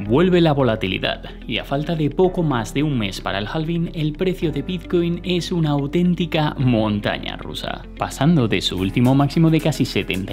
Vuelve la volatilidad y a falta de poco más de un mes para el halving, el precio de Bitcoin es una auténtica montaña rusa, pasando de su último máximo de casi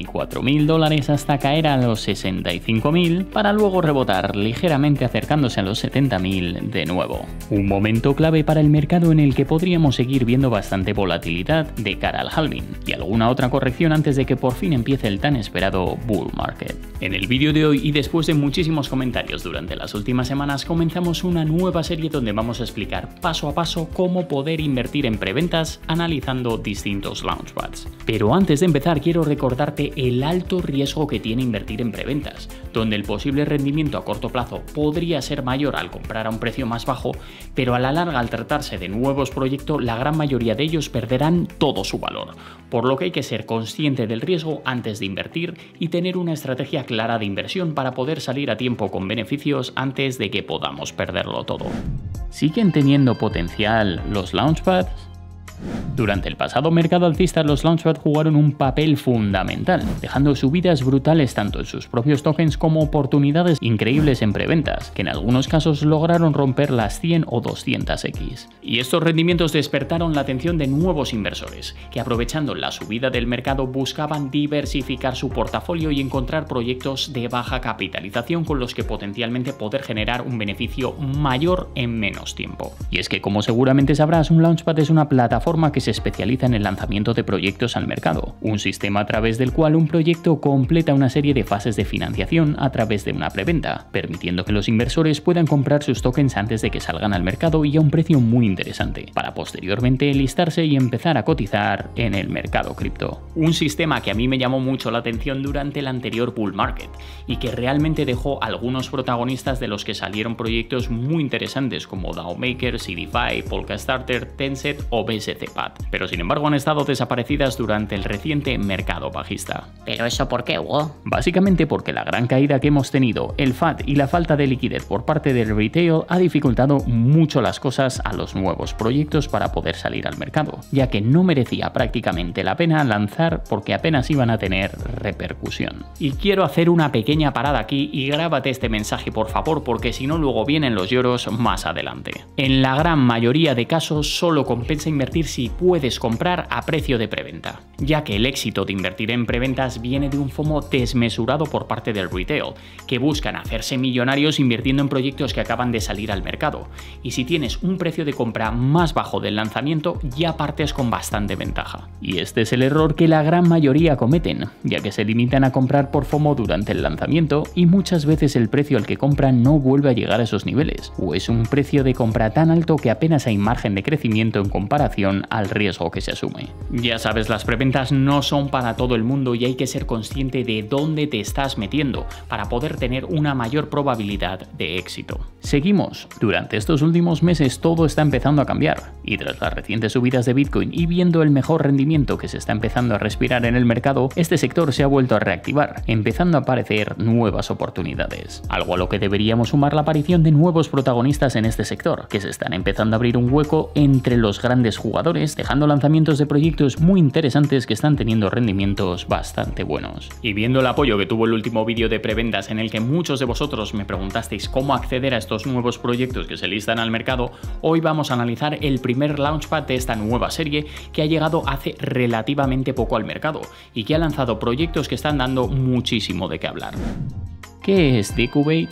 $74.000 hasta caer a los 65.000 para luego rebotar ligeramente acercándose a los 70.000 de nuevo. Un momento clave para el mercado en el que podríamos seguir viendo bastante volatilidad de cara al halving y alguna otra corrección antes de que por fin empiece el tan esperado bull market. En el vídeo de hoy y después de muchísimos comentarios durante las últimas semanas comenzamos una nueva serie donde vamos a explicar paso a paso cómo poder invertir en preventas analizando distintos launchpads. Pero antes de empezar quiero recordarte el alto riesgo que tiene invertir en preventas, donde el posible rendimiento a corto plazo podría ser mayor al comprar a un precio más bajo, pero a la larga al tratarse de nuevos proyectos la gran mayoría de ellos perderán todo su valor, por lo que hay que ser consciente del riesgo antes de invertir y tener una estrategia clara de inversión para poder salir a tiempo con beneficios antes de que podamos perderlo todo. ¿Siguen teniendo potencial los launchpads? Durante el pasado mercado alcista los launchpads jugaron un papel fundamental, dejando subidas brutales tanto en sus propios tokens como oportunidades increíbles en preventas, que en algunos casos lograron romper las 100 o 200x. Y estos rendimientos despertaron la atención de nuevos inversores, que aprovechando la subida del mercado buscaban diversificar su portafolio y encontrar proyectos de baja capitalización con los que potencialmente poder generar un beneficio mayor en menos tiempo. Y es que, como seguramente sabrás, un launchpad es una plataforma que se especializa en el lanzamiento de proyectos al mercado, un sistema a través del cual un proyecto completa una serie de fases de financiación a través de una preventa, permitiendo que los inversores puedan comprar sus tokens antes de que salgan al mercado y a un precio muy interesante, para posteriormente listarse y empezar a cotizar en el mercado cripto. Un sistema que a mí me llamó mucho la atención durante el anterior bull market y que realmente dejó algunos protagonistas de los que salieron proyectos muy interesantes como DAO Maker, CDFI, Polkastarter, Tencent o BSC Pad, pero sin embargo han estado desaparecidas durante el reciente mercado bajista. ¿Pero eso por qué, Hugo? Básicamente porque la gran caída que hemos tenido, el FAD y la falta de liquidez por parte del retail ha dificultado mucho las cosas a los nuevos proyectos para poder salir al mercado, ya que no merecía prácticamente la pena lanzar porque apenas iban a tener repercusión. Y quiero hacer una pequeña parada aquí y grábate este mensaje por favor, porque si no luego vienen los lloros más adelante. En la gran mayoría de casos solo compensa invertir si puedes comprar a precio de preventa, ya que el éxito de invertir en preventas viene de un FOMO desmesurado por parte del retail, que buscan hacerse millonarios invirtiendo en proyectos que acaban de salir al mercado, y si tienes un precio de compra más bajo del lanzamiento ya partes con bastante ventaja. Y este es el error que la gran mayoría cometen, ya que se limitan a comprar por FOMO durante el lanzamiento y muchas veces el precio al que compran no vuelve a llegar a esos niveles, o es un precio de compra tan alto que apenas hay margen de crecimiento en comparación al riesgo que se asume. Ya sabes, las preventas no son para todo el mundo y hay que ser consciente de dónde te estás metiendo para poder tener una mayor probabilidad de éxito. Seguimos. Durante estos últimos meses todo está empezando a cambiar y tras las recientes subidas de Bitcoin y viendo el mejor rendimiento que se está empezando a respirar en el mercado, este sector se ha vuelto a reactivar, empezando a aparecer nuevas oportunidades. Algo a lo que deberíamos sumar la aparición de nuevos protagonistas en este sector, que se están empezando a abrir un hueco entre los grandes jugadores, dejando lanzamientos de proyectos muy interesantes que están teniendo rendimientos bastante buenos. Y viendo el apoyo que tuvo el último vídeo de preventas en el que muchos de vosotros me preguntasteis cómo acceder a estos nuevos proyectos que se listan al mercado, hoy vamos a analizar el primer launchpad de esta nueva serie que ha llegado hace relativamente poco al mercado y que ha lanzado proyectos que están dando muchísimo de qué hablar. ¿Qué es Decubate?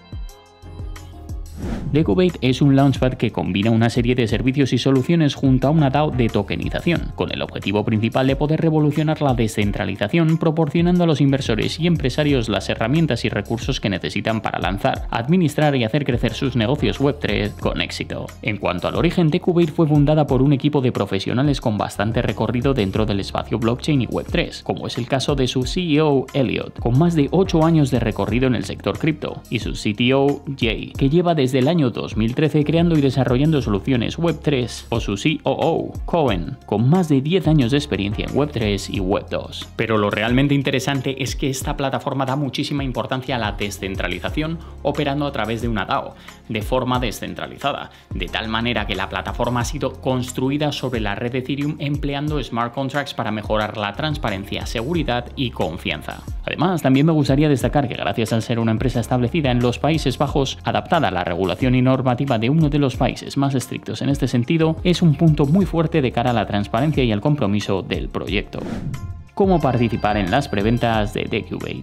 Decubate es un launchpad que combina una serie de servicios y soluciones junto a una DAO de tokenización, con el objetivo principal de poder revolucionar la descentralización proporcionando a los inversores y empresarios las herramientas y recursos que necesitan para lanzar, administrar y hacer crecer sus negocios Web3 con éxito. En cuanto al origen, Decubate fue fundada por un equipo de profesionales con bastante recorrido dentro del espacio blockchain y Web3, como es el caso de su CEO Elliot, con más de 8 años de recorrido en el sector cripto, y su CTO Jay, que lleva desde el año año 2013 creando y desarrollando soluciones Web3, o su COO, Cohen, con más de 10 años de experiencia en Web3 y Web2. Pero lo realmente interesante es que esta plataforma da muchísima importancia a la descentralización operando a través de una DAO, de forma descentralizada, de tal manera que la plataforma ha sido construida sobre la red de Ethereum empleando smart contracts para mejorar la transparencia, seguridad y confianza. Además, también me gustaría destacar que gracias a ser una empresa establecida en los Países Bajos, adaptada a la regulación y normativa de uno de los países más estrictos en este sentido, es un punto muy fuerte de cara a la transparencia y al compromiso del proyecto. ¿Cómo participar en las preventas de Decubate?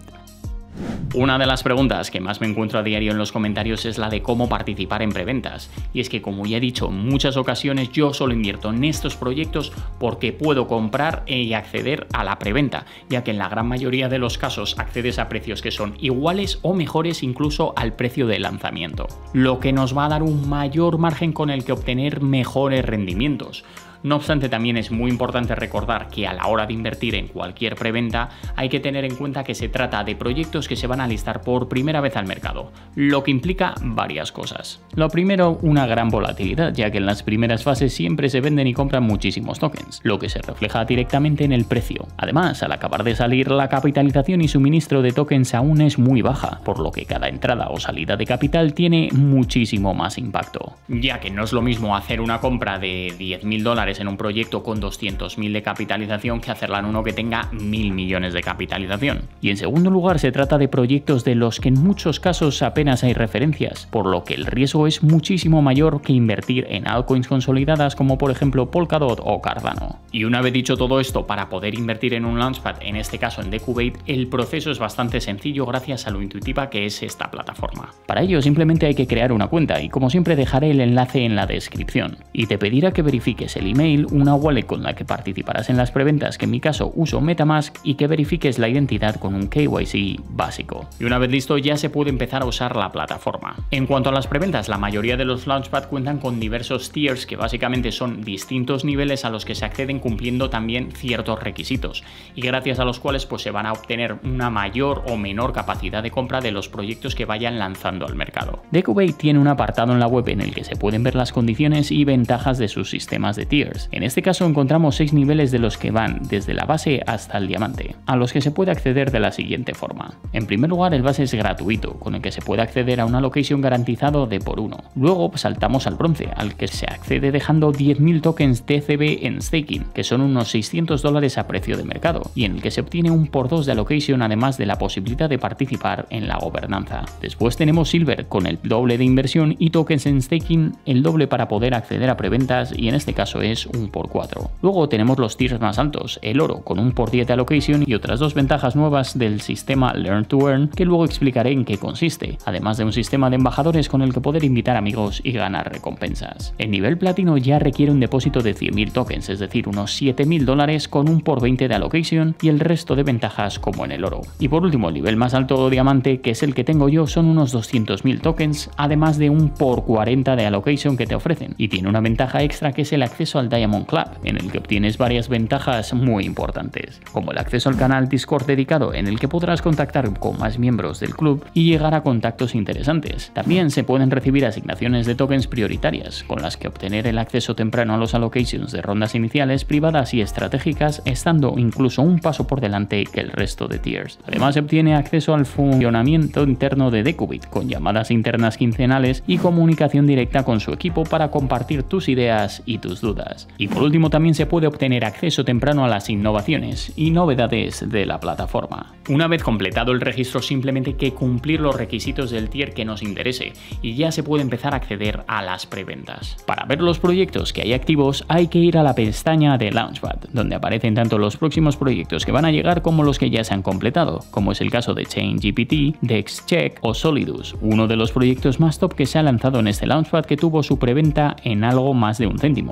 Una de las preguntas que más me encuentro a diario en los comentarios es la de cómo participar en preventas. Y es que, como ya he dicho en muchas ocasiones, yo solo invierto en estos proyectos porque puedo comprar y acceder a la preventa, ya que en la gran mayoría de los casos accedes a precios que son iguales o mejores incluso al precio de lanzamiento, lo que nos va a dar un mayor margen con el que obtener mejores rendimientos. No obstante, también es muy importante recordar que a la hora de invertir en cualquier preventa hay que tener en cuenta que se trata de proyectos que se van a listar por primera vez al mercado, lo que implica varias cosas. Lo primero, una gran volatilidad, ya que en las primeras fases siempre se venden y compran muchísimos tokens, lo que se refleja directamente en el precio. Además, al acabar de salir, la capitalización y suministro de tokens aún es muy baja, por lo que cada entrada o salida de capital tiene muchísimo más impacto, ya que no es lo mismo hacer una compra de $10.000 en un proyecto con 200.000 de capitalización que hacerla en uno que tenga 1.000 millones de capitalización. Y en segundo lugar, se trata de proyectos de los que en muchos casos apenas hay referencias, por lo que el riesgo es muchísimo mayor que invertir en altcoins consolidadas como por ejemplo Polkadot o Cardano. Y una vez dicho todo esto, para poder invertir en un Launchpad, en este caso en Decubate, el proceso es bastante sencillo gracias a lo intuitiva que es esta plataforma. Para ello simplemente hay que crear una cuenta y como siempre dejaré el enlace en la descripción. Y te pedirá que verifiques el email, una wallet con la que participarás en las preventas, que en mi caso uso MetaMask, y que verifiques la identidad con un KYC básico. Y una vez listo ya se puede empezar a usar la plataforma. En cuanto a las preventas, la mayoría de los Launchpad cuentan con diversos tiers que básicamente son distintos niveles a los que se acceden cumpliendo también ciertos requisitos y gracias a los cuales pues se van a obtener una mayor o menor capacidad de compra de los proyectos que vayan lanzando al mercado. Decubate tiene un apartado en la web en el que se pueden ver las condiciones y ventajas de sus sistemas de tiers. En este caso encontramos 6 niveles de los que van desde la base hasta el diamante, a los que se puede acceder de la siguiente forma. En primer lugar, el base es gratuito, con el que se puede acceder a una allocation garantizado de por uno. Luego saltamos al bronce, al que se accede dejando 10.000 tokens TCB en staking, que son unos $600 a precio de mercado, y en el que se obtiene un por 2 de allocation, además de la posibilidad de participar en la gobernanza. Después tenemos silver, con el doble de inversión y tokens en staking, el doble para poder acceder a preventas, y en este caso es un por 4. Luego tenemos los tiers más altos, el oro con un por 10 de allocation y otras dos ventajas nuevas del sistema Learn to Earn, que luego explicaré en qué consiste, además de un sistema de embajadores con el que poder invitar amigos y ganar recompensas. El nivel platino ya requiere un depósito de 100.000 tokens, es decir, unos $7.000 con un por 20 de allocation y el resto de ventajas como en el oro. Y por último, el nivel más alto, diamante, que es el que tengo yo, son unos 200.000 tokens, además de un por 40 de allocation que te ofrecen, y tiene una ventaja extra que es el acceso al Diamond Club, en el que obtienes varias ventajas muy importantes, como el acceso al canal Discord dedicado en el que podrás contactar con más miembros del club y llegar a contactos interesantes. También se pueden recibir asignaciones de tokens prioritarias, con las que obtener el acceso temprano a los allocations de rondas iniciales privadas y estratégicas, estando incluso un paso por delante que el resto de tiers. Además se obtiene acceso al funcionamiento interno de Decubate, con llamadas internas quincenales y comunicación directa con su equipo para compartir tus ideas y tus dudas. Y por último, también se puede obtener acceso temprano a las innovaciones y novedades de la plataforma. Una vez completado el registro, simplemente hay que cumplir los requisitos del tier que nos interese y ya se puede empezar a acceder a las preventas. Para ver los proyectos que hay activos hay que ir a la pestaña de Launchpad, donde aparecen tanto los próximos proyectos que van a llegar como los que ya se han completado, como es el caso de ChainGPT, DexCheck o Solidus, uno de los proyectos más top que se ha lanzado en este Launchpad, que tuvo su preventa en algo más de un céntimo. Y esta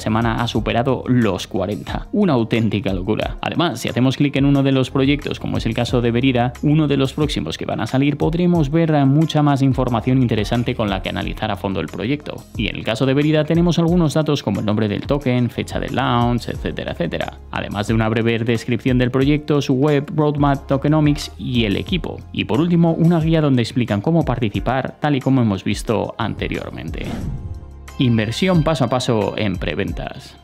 semana ha superado los 40. Una auténtica locura. Además, si hacemos clic en uno de los proyectos, como es el caso de Verida, uno de los próximos que van a salir, podremos ver mucha más información interesante con la que analizar a fondo el proyecto. Y en el caso de Verida tenemos algunos datos como el nombre del token, fecha de launch, etcétera, etcétera. Además de una breve descripción del proyecto, su web, roadmap, tokenomics y el equipo. Y por último, una guía donde explican cómo participar, tal y como hemos visto anteriormente. Inversión paso a paso en preventas.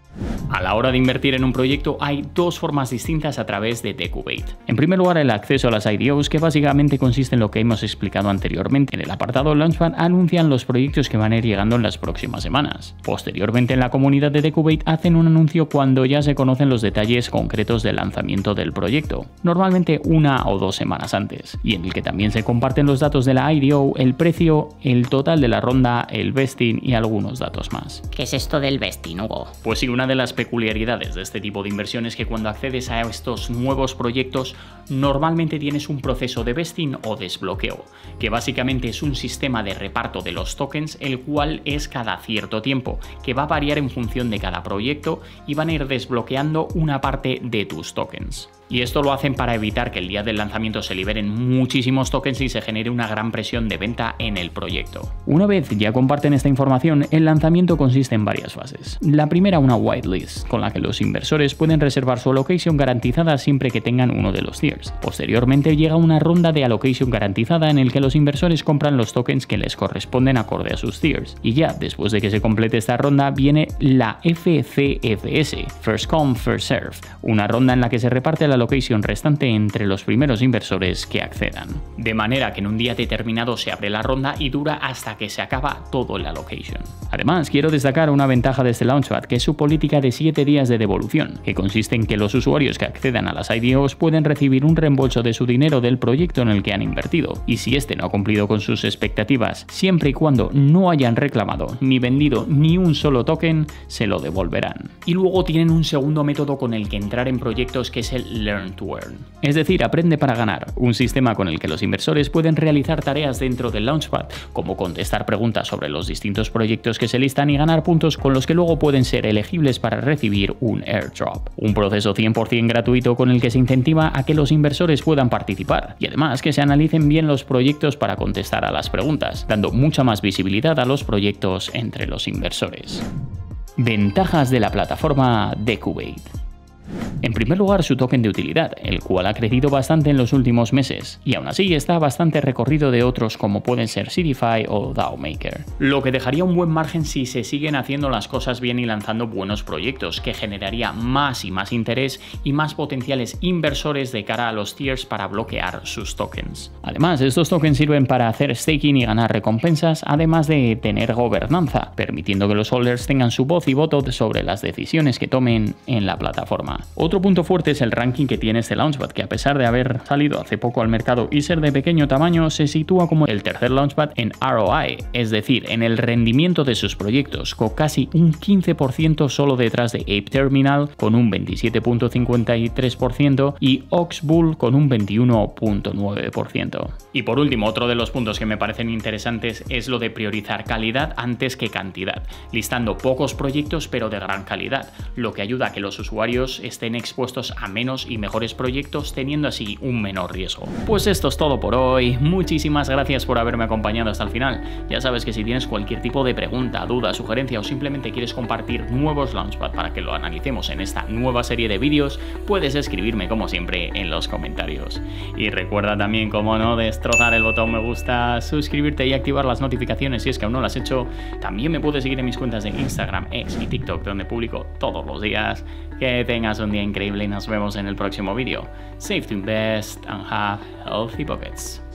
A la hora de invertir en un proyecto hay dos formas distintas a través de Decubate. En primer lugar, el acceso a las IDOs, que básicamente consiste en lo que hemos explicado anteriormente. En el apartado Launchpad anuncian los proyectos que van a ir llegando en las próximas semanas. Posteriormente, en la comunidad de Decubate hacen un anuncio cuando ya se conocen los detalles concretos del lanzamiento del proyecto, normalmente 1 o 2 semanas antes, y en el que también se comparten los datos de la IDO, el precio, el total de la ronda, el vesting y algunos datos más. ¿Qué es esto del vesting, Hugo? Pues sí, una de las peculiaridades de este tipo de inversión es que cuando accedes a estos nuevos proyectos normalmente tienes un proceso de vesting o desbloqueo, que básicamente es un sistema de reparto de los tokens, el cual es cada cierto tiempo, que va a variar en función de cada proyecto y van a ir desbloqueando una parte de tus tokens. Y esto lo hacen para evitar que el día del lanzamiento se liberen muchísimos tokens y se genere una gran presión de venta en el proyecto. Una vez ya comparten esta información, el lanzamiento consiste en varias fases. La primera, una whitelist, con la que los inversores pueden reservar su allocation garantizada siempre que tengan uno de los tiers. Posteriormente llega una ronda de allocation garantizada en el que los inversores compran los tokens que les corresponden acorde a sus tiers. Y ya después de que se complete esta ronda viene la FCFS, First Come First Serve, una ronda en la que se reparte la allocation restante entre los primeros inversores que accedan. De manera que en un día determinado se abre la ronda y dura hasta que se acaba todo el allocation. Además, quiero destacar una ventaja de este Launchpad, que es su política de 7 días de devolución, que consiste en que los usuarios que accedan a las IDOs pueden recibir un reembolso de su dinero del proyecto en el que han invertido, y si este no ha cumplido con sus expectativas, siempre y cuando no hayan reclamado ni vendido ni un solo token, se lo devolverán. Y luego tienen un segundo método con el que entrar en proyectos, que es el Learn to Earn, es decir, aprende para ganar, un sistema con el que los inversores pueden realizar tareas dentro del Launchpad, como contestar preguntas sobre los distintos proyectos que se listan y ganar puntos con los que luego pueden ser elegibles para recibir un airdrop. Un proceso 100% gratuito con el que se incentiva a que los inversores puedan participar y además que se analicen bien los proyectos para contestar a las preguntas, dando mucha más visibilidad a los proyectos entre los inversores. Ventajas de la plataforma Decubate. En primer lugar, su token de utilidad, el cual ha crecido bastante en los últimos meses, y aún así está bastante recorrido de otros como pueden ser Seedify o DAOmaker, lo que dejaría un buen margen si se siguen haciendo las cosas bien y lanzando buenos proyectos, que generaría más y más interés y más potenciales inversores de cara a los tiers para bloquear sus tokens. Además, estos tokens sirven para hacer staking y ganar recompensas, además de tener gobernanza, permitiendo que los holders tengan su voz y voto sobre las decisiones que tomen en la plataforma. Otro punto fuerte es el ranking que tiene este Launchpad, que a pesar de haber salido hace poco al mercado y ser de pequeño tamaño, se sitúa como el tercer Launchpad en ROI, es decir, en el rendimiento de sus proyectos, con casi un 15% solo detrás de Ape Terminal con un 27.53% y Oxbull con un 21.9%. Y por último, otro de los puntos que me parecen interesantes es lo de priorizar calidad antes que cantidad, listando pocos proyectos pero de gran calidad, lo que ayuda a que los usuarios estén expuestos a menos y mejores proyectos, teniendo así un menor riesgo. Pues esto es todo por hoy, muchísimas gracias por haberme acompañado hasta el final. Ya sabes que si tienes cualquier tipo de pregunta, duda, sugerencia o simplemente quieres compartir nuevos Launchpad para que lo analicemos en esta nueva serie de vídeos, puedes escribirme como siempre en los comentarios. Y recuerda también, como no, destrozar el botón me gusta, suscribirte y activar las notificaciones si es que aún no lo has hecho. También me puedes seguir en mis cuentas de Instagram, X y TikTok, donde publico todos los días. Que tengas un día increíble y nos vemos en el próximo vídeo. Save to invest and have healthy pockets.